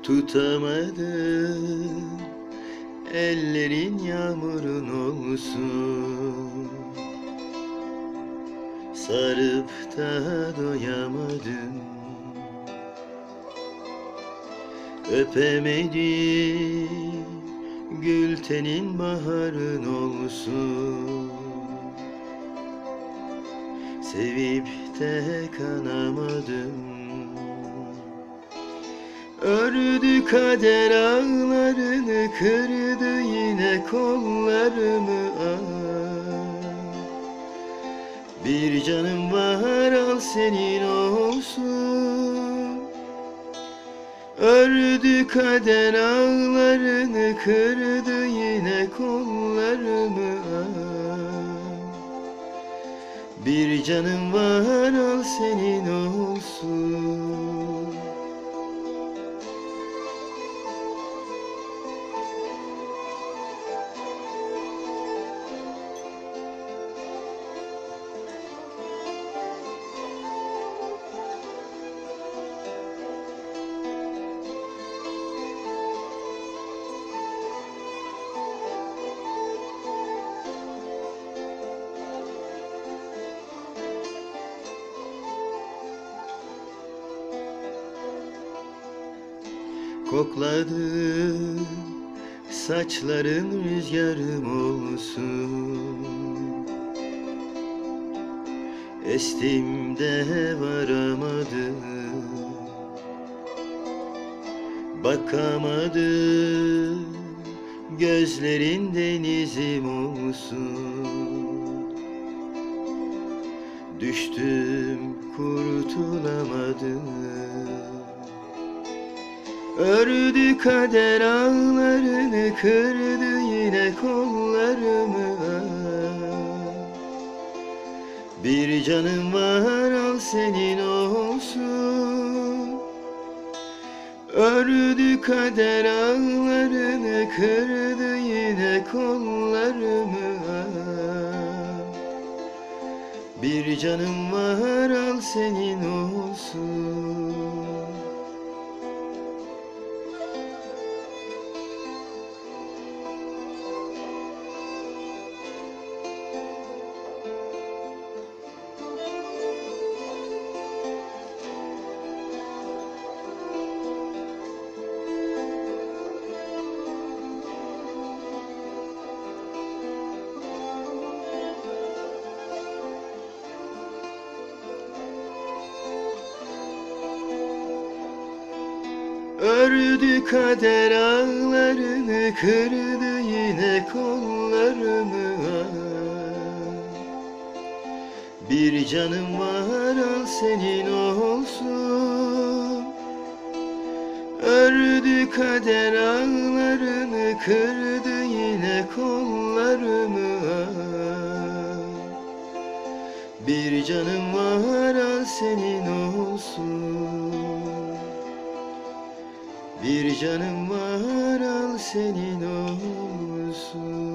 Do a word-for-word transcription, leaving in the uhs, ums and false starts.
Tutamadım, ellerin yağmurun olsun. Sarıp da doyamadım, öpemedim, gül tenin baharın olsun. Sevip de kanamadım, ördü kader ağlarını, kırdı yine kollarımı. Ah, bir canım var, al senin olsun. Ördü kader ağlarını, kırdı yine kollarımı. Ah, bir canım var, al senin olsun. Kokladım, saçların rüzgarım olsun. Estim de varamadım, bakamadım, gözlerin denizim olsun. Düştüm, kurtulamadım, ördü kader ağlarını, kırdı yine kollarımı. Bir canım var, al senin olsun. Ördü kader ağlarını, kırdı yine kollarımı. Bir canım var, al senin olsun. Ördü kader ağlarını, kırdı yine kollarımı. Bir canım var, al senin olsun. Ördü kader ağlarını, kırdı yine kollarımı. Bir canım var, al senin olsun. Bir canım var, al senin olsun.